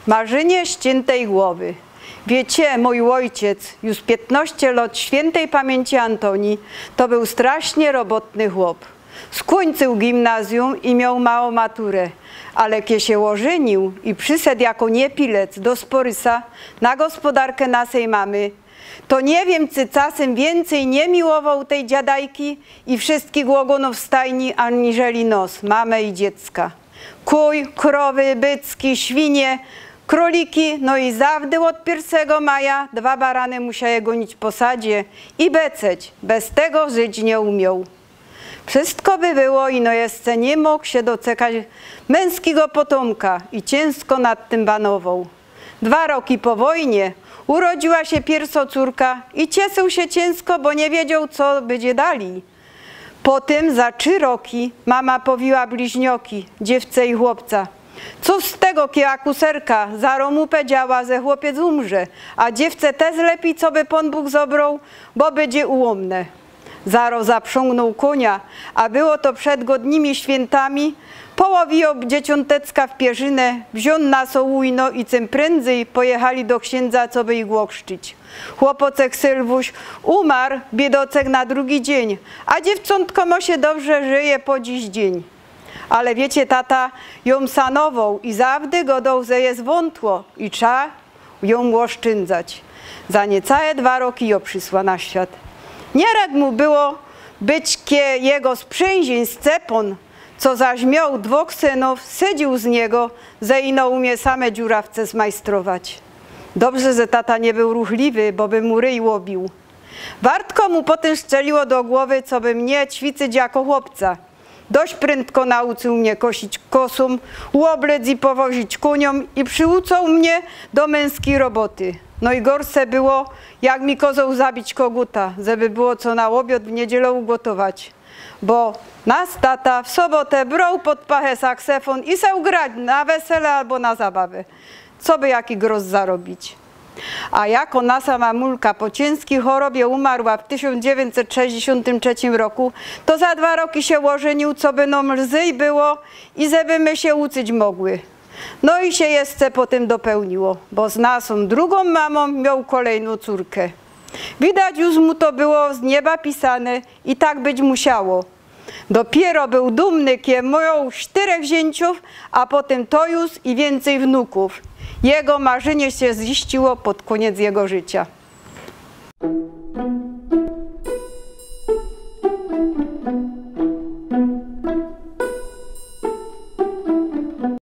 Marzenie ściętej głowy. Wiecie, mój ojciec, już 15 lat świętej pamięci Antoni, to był strasznie robotny chłop. Skończył gimnazjum i miał małą maturę, ale kiedy się ożenił i przyszedł jako niepilec do Sporysa na gospodarkę naszej mamy, to nie wiem, czy czasem więcej nie miłował tej dziadajki i wszystkich łogonów w stajni, aniżeli nos, mamę i dziecka. Kuj, krowy, bycki, świnie, króliki, no i zawdy od 1 maja 2 barany musiały gonić po sadzie i beceć. Bez tego żyć nie umiał. Wszystko by było i no jeszcze nie mógł się doczekać męskiego potomka i ciężko nad tym banował. 2 roki po wojnie urodziła się pierwsza córka i cieszył się ciężko, bo nie wiedział, co będzie dali. Potem za 3 roki mama powiła bliźnioki, dziewczę i chłopca. Co z tego, kiedy kuserka za romu powiedziała, że chłopiec umrze, a dziewczę też lepiej, co by Pan Bóg zobrał, bo będzie ułomne. Zaro zaprzągnął konia, a było to przed godnymi świętami, połowił dzieciątecka w pierzynę, wziął na sołujno i tym prędzej pojechali do księdza, co by ich ochrzcić. Chłopocek Sylwuś umarł, biedocek na drugi dzień, a dziewczątko mo się dobrze żyje po dziś dzień. Ale wiecie, tata ją sanował i zawdy godał, że jest wątło i trzeba ją oszczędzać. Za niecałe 2 roki ją przysła na świat. Nierad mu było być jego sprzęzień Scepon, co zaś miał 2 synów, sydził z niego, że ino umie same dziurawce zmajstrować. Dobrze, że tata nie był ruchliwy, bo by mu ryj łobił. Wartko mu potem szczeliło do głowy, co by mnie ćwiczyć jako chłopca. Dość prędko nauczył mnie kosić kosum, łoblec i powozić koniom i przyucał mnie do męskiej roboty. No i gorsze było, jak mi kozą zabić koguta, żeby było co na obiad w niedzielę ugotować. Bo nas tata w sobotę brał pod pachę saksofon i se grać na wesele albo na zabawę. Co by jaki grosz zarobić. A jako nasza mamulka po ciężkiej chorobie umarła w 1963 roku, to za 2 roki się ożenił, co by nam lżej było i żeby my się uczyć mogły. No i się jeszcze potem dopełniło, bo z naszą drugą mamą miał kolejną córkę. Widać już mu to było z nieba pisane i tak być musiało. Dopiero był dumny, kiedy miał 4 zięciów, a potem to już i więcej wnuków. Jego marzenie się ziściło pod koniec jego życia.